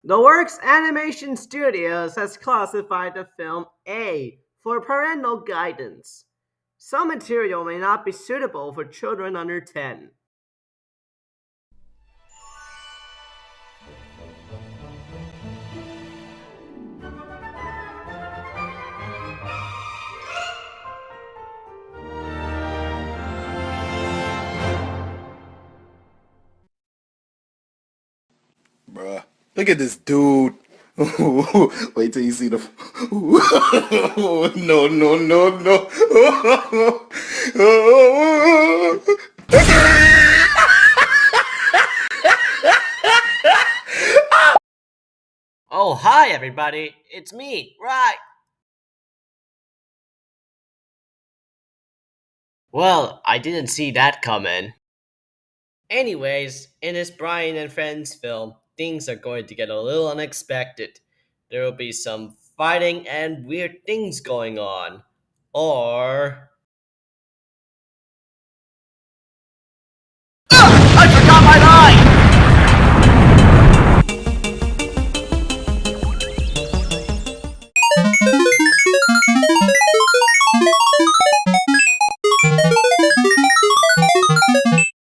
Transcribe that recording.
The Works Animation Studios has classified the film A for parental guidance. Some material may not be suitable for children under 10. Bruh. Look at this dude. Wait till you see the. No, no, no, no. Oh, hi everybody, it's me, right? Well, I didn't see that coming. Anyways, in this Bryan and Friends film, things are going to get a little unexpected. There will be some fighting and weird things going on. Or